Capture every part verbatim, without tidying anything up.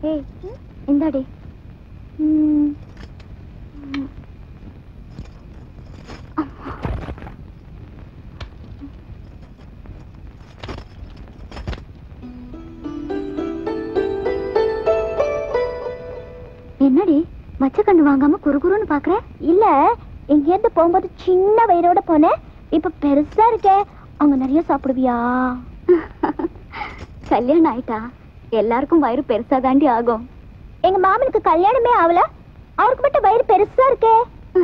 ஏய் இந்தாடி. என்னடி மச்சக்கண்ணு வாங்காம குறுகுறுன்னு பாக்குற? இல்ல, எங்கேருந்து போகும்போது சின்ன வயிறோட போனேன், இப்ப பெருசா இருக்கே. அங்க நிறைய சாப்பிடுவியா? கல்யாணம் ஆயிட்டா எல்லாருக்கும் வயிறு பெருசா தாண்டி ஆகும். எங்க மாமனுக்கு கல்யாணமே ஆகல, அவருக்கு மட்டும் வயிறு பெருசா இருக்கே.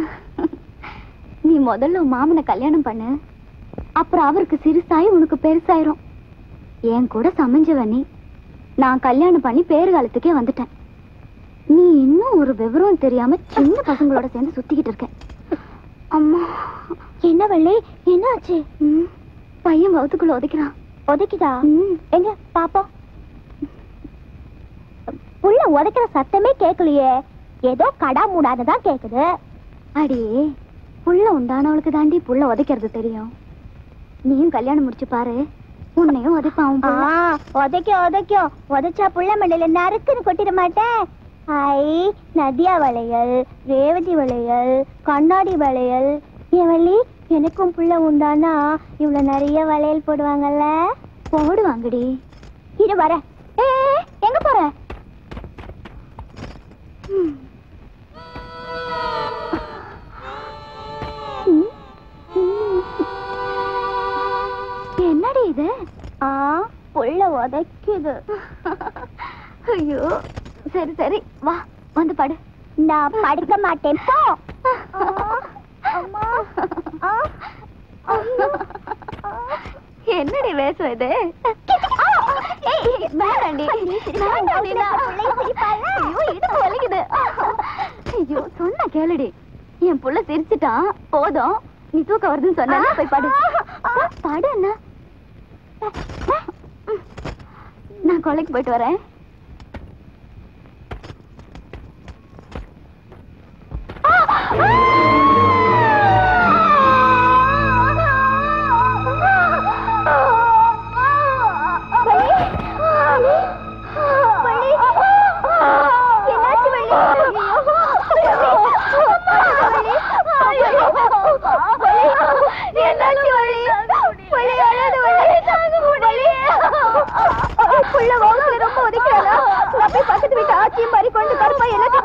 நீ முதல்ல உன் மாமனை கல்யாணம் பண்ணு, அப்புறம் அவருக்கு சிறுசாயி உனக்கு பெருசாயிரும். என் கூட சமைஞ்சவ நீ. நான் கல்யாணம் பண்ணி பேறு காலத்துக்கே வந்துட்டேன். நீ இன்னும் ஒரு விவரம் தெரியாம சின்ன பசங்களோட சேர்ந்து சுத்திக்கிட்டு இருக்க. அம்மா என்ன வள்ளி, என்ன ஆச்சு? பையன் வவுத்துக்குள்ள உதைக்கிறான். உதைக்குதா? எங்க பாப்போம். புள்ள உதைக்கிற சத்தமே கேட்கலையே, ஏதோ கடா மூடாததான் கேக்குது. அடி, புள்ள உண்டானவளுக்கு தாண்டி புள்ள உதைக்கிறது தெரியும். நீயும் கல்யாணம் முடிச்சு பாரு, உன்னையும் உதைப்பான். உதைக்க உதைக்க உதைச்சா புள்ள மண்டையில நறுக்குன்னு கொட்டிட மாட்டேன். ஐ, நதியா வளையல், ரேவதி வளையல், கண்ணாடி வளையல். என் வள்ளி, எனக்கும் புள்ள உண்டானா இவ்வளவு நிறைய வளையல் போடுவாங்கல்ல? போடுவாங்கடி. இரு வர. ஏ எங்க போற? என்னடி இது? ஆ, புள்ள உதைக்குது. ஐயோ, சரி சரி வா, வந்து படு. நான் படுக்க மாட்டேன், போ. என்னடி வேஷம் இது? ஐயோ, சொன்னா கேளுடி. என் புள்ள சிரிச்சுட்டான், போதும். நீ தூக்க வருதுன்னு சொன்னா போய் படு. படு. என்ன, நான் கொலைக்கு போயிட்டு வரேன். பக்கத்து வீட்டு ஆச்சியும் மாதிரி கொண்டு கருப்பா எல்லாத்தையும்